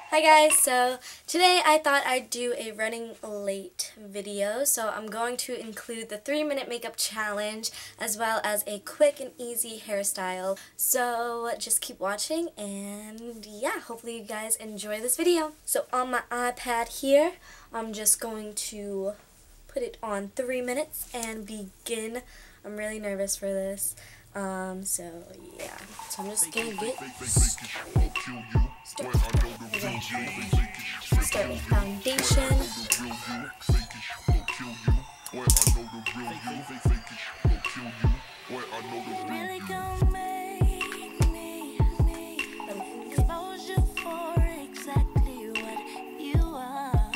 Hi guys, so today I thought I'd do a running late video, so I'm going to include the 3-minute makeup challenge as well as a quick and easy hairstyle. So just keep watching and yeah, hopefully you guys enjoy this video. So on my iPad here, I'm just going to put it on 3 minutes and begin. I'm really nervous for this. So yeah, so I'm just gonna get started. Start with foundation. Really gonna make me expose you for exactly what you are.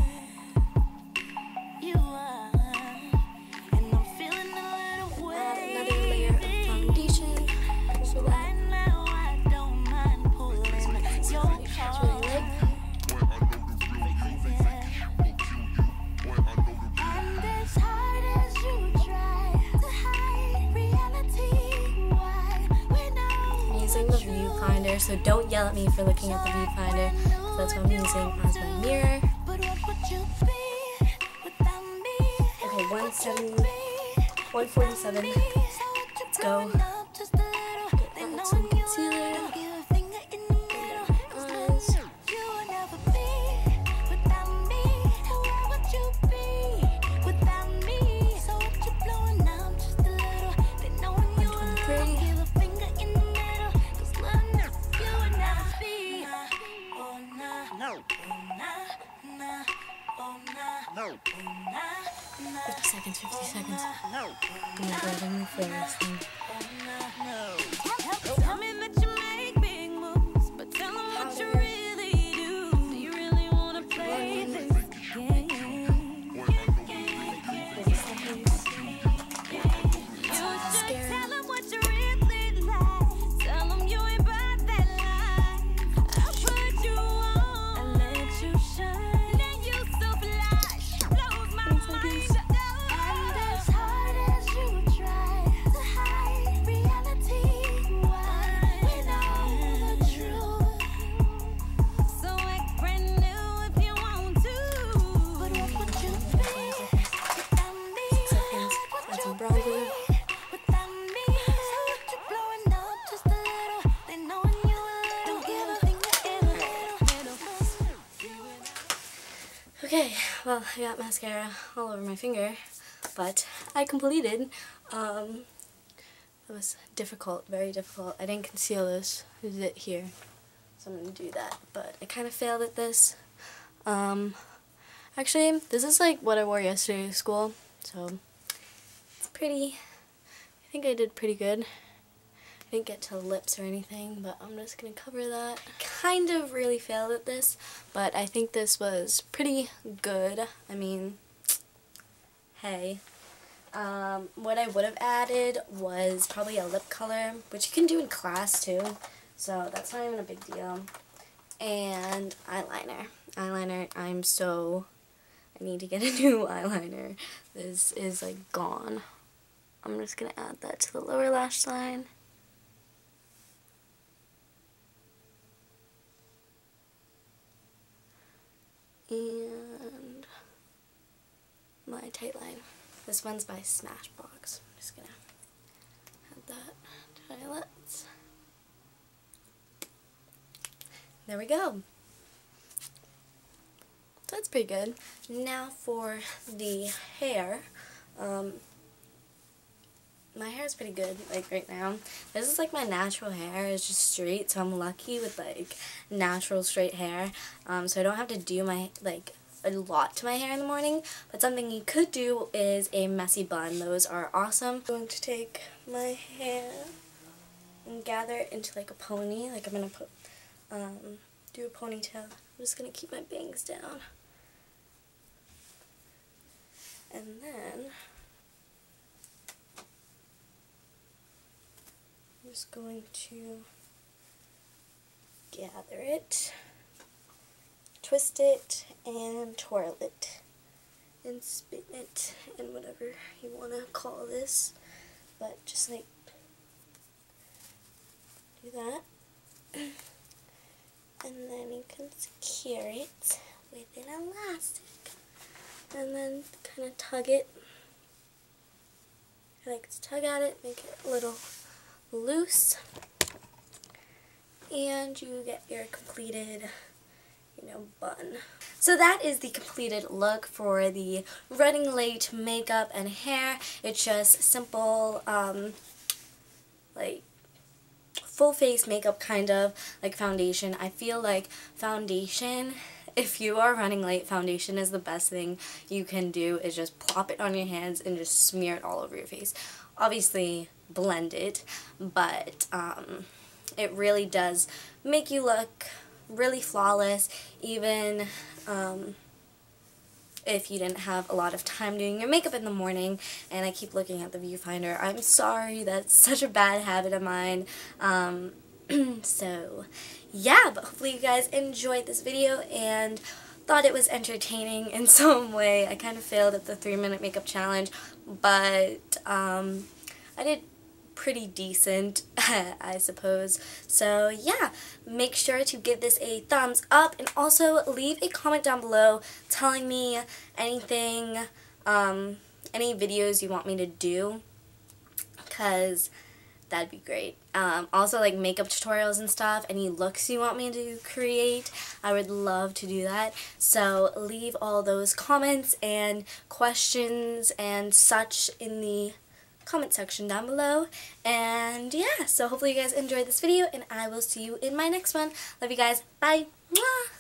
You are. And I'm feeling a little way. Another layer of foundation. So right now I don't mind pulling your heart. And as hard as you try to hide reality, why we know I'm using the viewfinder, so don't yell at me for looking at the viewfinder, because that's what I'm using as my mirror. Okay, 147. Let's go. Get some concealer. No. 50 seconds. I'm gonna go ahead and move for this thing. Tell me that you make big moves, but tell them what you really do. Do you really want to play this game? 30 seconds. Just tell them what you really like. Tell them you ain't about that life. I put you on and let you shine. Okay, well, I got mascara all over my finger, but I completed. It was difficult, very difficult. I didn't conceal this. I did it here, so I'm going to do that, but I kind of failed at this. Actually, this is like what I wore yesterday to school, so it's pretty, I think I did pretty good. I didn't get to lips or anything, but I'm just going to cover that. I kind of really failed at this, but I think this was pretty good. I mean, hey. What I would have added was probably a lip color, which you can do in class too, so that's not even a big deal. And eyeliner. I need to get a new eyeliner. This is like gone. I'm just going to add that to the lower lash line. And my tight line. This one's by Smashbox. I'm just gonna add that to my lips. There we go. So that's pretty good. Now for the hair. My hair is pretty good, like right now. This is like my natural hair. It's just straight, so I'm lucky with like natural straight hair. So I don't have to do my a lot to my hair in the morning. But something you could do is a messy bun. Those are awesome. I'm going to take my hair and gather it into like a pony. Like I'm gonna put do a ponytail. I'm just gonna keep my bangs down, and then I'm just going to gather it, twist it, and twirl it, and spin it, and whatever you want to call this, but just like do that. and then you can secure it with an elastic. And then kind of tug it. I like to tug at it, make it a little loose. And you get your completed, bun. So that is the completed look for the running late makeup and hair. It's just simple, like full face makeup, kind of like foundation. I feel like foundation, if you are running late, foundation is the best thing you can do, is just plop it on your hands and just smear it all over your face. Obviously blend it, but it really does make you look really flawless, even if you didn't have a lot of time doing your makeup in the morning. And I keep looking at the viewfinder. I'm sorry, that's such a bad habit of mine. So yeah, but hopefully you guys enjoyed this video and thought it was entertaining in some way. I kind of failed at the 3-minute makeup challenge, but I did pretty decent, I suppose. So yeah, make sure to give this a thumbs up, and also leave a comment down below telling me anything, any videos you want me to do, because that'd be great. Also, like makeup tutorials and stuff, any looks you want me to create, I would love to do that. So leave all those comments and questions and such in the comment section down below. And yeah, so hopefully you guys enjoyed this video, and I will see you in my next one. Love you guys. Bye. Mwah!